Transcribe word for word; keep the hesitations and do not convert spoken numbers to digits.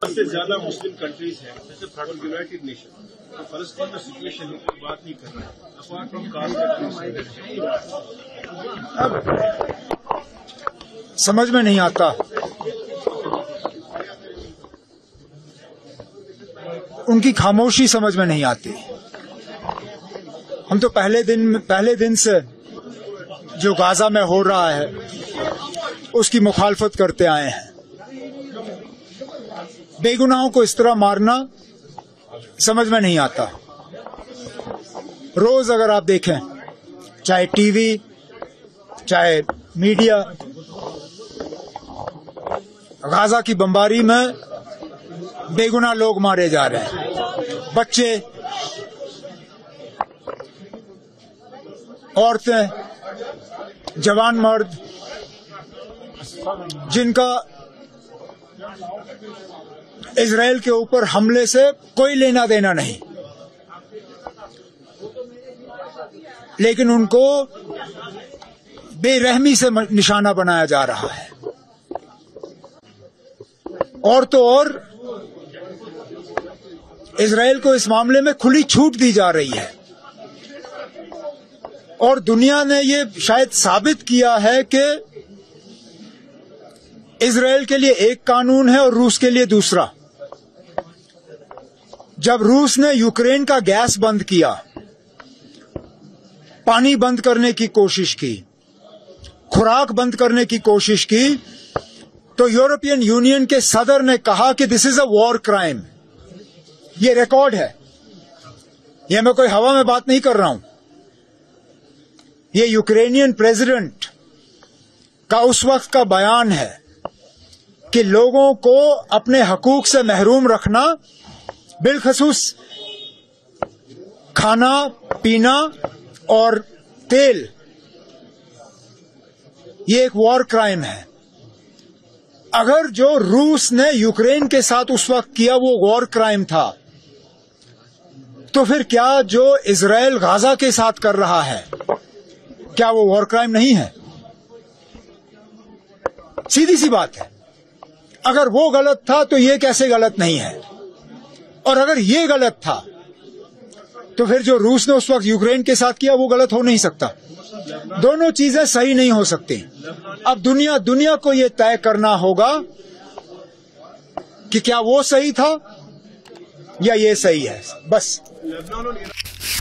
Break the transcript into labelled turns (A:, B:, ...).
A: सबसे ज्यादा Muslim countries हैं जैसे यूनाइटेड नेशन, तो फलस्तीन में सिचुएशन की कोई बात नहीं कर रहा अपार्ट फ्रॉम
B: अब समझ में नहीं आता उनकी खामोशी समझ में नहीं आती। हम तो पहले दिन पहले दिन से जो गाजा में हो रहा है उसकी मुखालफत करते आए हैं। बेगुनाहों को इस तरह मारना समझ में नहीं आता। रोज अगर आप देखें, चाहे टीवी चाहे मीडिया, गाजा की बमबारी में बेगुनाह लोग मारे जा रहे हैं, बच्चे, औरतें, जवान मर्द, जिनका इजराइल के ऊपर हमले से कोई लेना देना नहीं, लेकिन उनको बेरहमी से निशाना बनाया जा रहा है। और तो और इजराइल को इस मामले में खुली छूट दी जा रही है और दुनिया ने ये शायद साबित किया है कि इजराइल के लिए एक कानून है और रूस के लिए दूसरा। जब रूस ने यूक्रेन का गैस बंद किया, पानी बंद करने की कोशिश की, खुराक बंद करने की कोशिश की, तो यूरोपियन यूनियन के सदर ने कहा कि this is a war crime. ये रिकॉर्ड है, ये मैं कोई हवा में बात नहीं कर रहा हूं। ये यूक्रेनियन प्रेसिडेंट का उस वक्त का बयान है कि लोगों को अपने हकूक से महरूम रखना, बिलखसूस खाना पीना और तेल, ये एक वॉर क्राइम है। अगर जो रूस ने यूक्रेन के साथ उस वक्त किया वो वॉर क्राइम था, तो फिर क्या जो इजराइल गाजा के साथ कर रहा है, क्या वो वॉर क्राइम नहीं है? सीधी सी बात है। अगर वो गलत था तो ये कैसे गलत नहीं है? और अगर ये गलत था तो फिर जो रूस ने उस वक्त यूक्रेन के साथ किया वो गलत हो नहीं सकता। दोनों चीजें सही नहीं हो सकती। अब दुनिया दुनिया को ये तय करना होगा कि क्या वो सही था या ये सही है, बस।